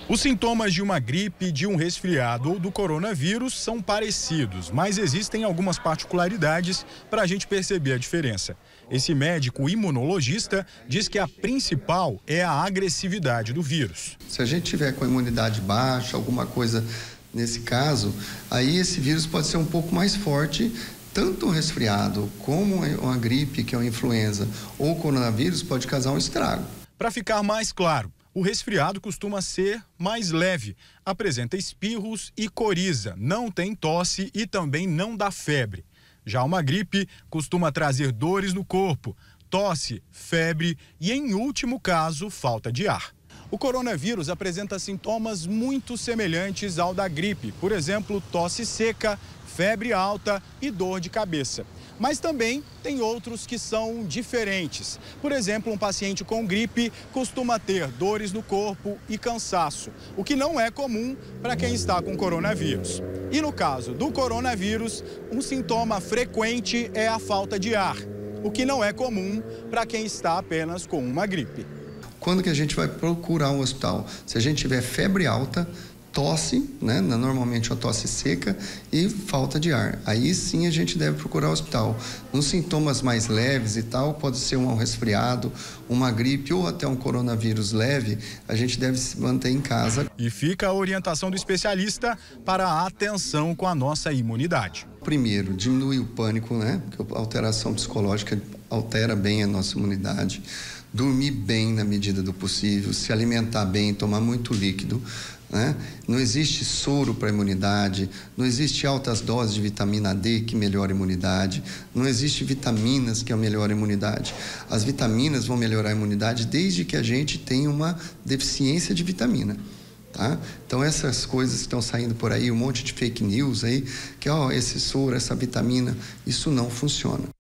Os sintomas de uma gripe, de um resfriado ou do coronavírus são parecidos, mas existem algumas particularidades para a gente perceber a diferença. Esse médico imunologista diz que a principal é a agressividade do vírus. Se a gente tiver com a imunidade baixa, alguma coisa nesse caso, aí esse vírus pode ser um pouco mais forte. Tanto um resfriado como uma gripe, que é uma influenza, ou o coronavírus pode causar um estrago. Para ficar mais claro, o resfriado costuma ser mais leve, apresenta espirros e coriza, não tem tosse e também não dá febre. Já uma gripe costuma trazer dores no corpo, tosse, febre e, em último caso, falta de ar. O coronavírus apresenta sintomas muito semelhantes ao da gripe, por exemplo, tosse seca, febre alta e dor de cabeça. Mas também tem outros que são diferentes. Por exemplo, um paciente com gripe costuma ter dores no corpo e cansaço, o que não é comum para quem está com coronavírus. E no caso do coronavírus, um sintoma frequente é a falta de ar, o que não é comum para quem está apenas com uma gripe. Quando que a gente vai procurar um hospital? Se a gente tiver febre alta, tosse, né? Normalmente uma tosse seca e falta de ar. Aí sim a gente deve procurar o hospital. Nos sintomas mais leves e tal, pode ser um resfriado, uma gripe ou até um coronavírus leve, a gente deve se manter em casa. E fica a orientação do especialista para a atenção com a nossa imunidade. Primeiro, diminuir o pânico, né? Porque a alteração psicológica altera bem a nossa imunidade. Dormir bem na medida do possível, se alimentar bem, tomar muito líquido, né? Não existe soro para a imunidade, não existe altas doses de vitamina D que melhora a imunidade, não existe vitaminas que melhoram a imunidade. As vitaminas vão melhorar a imunidade desde que a gente tenha uma deficiência de vitamina. Tá? Então essas coisas que estão saindo por aí, um monte de fake news aí, que esse soro, essa vitamina, isso não funciona.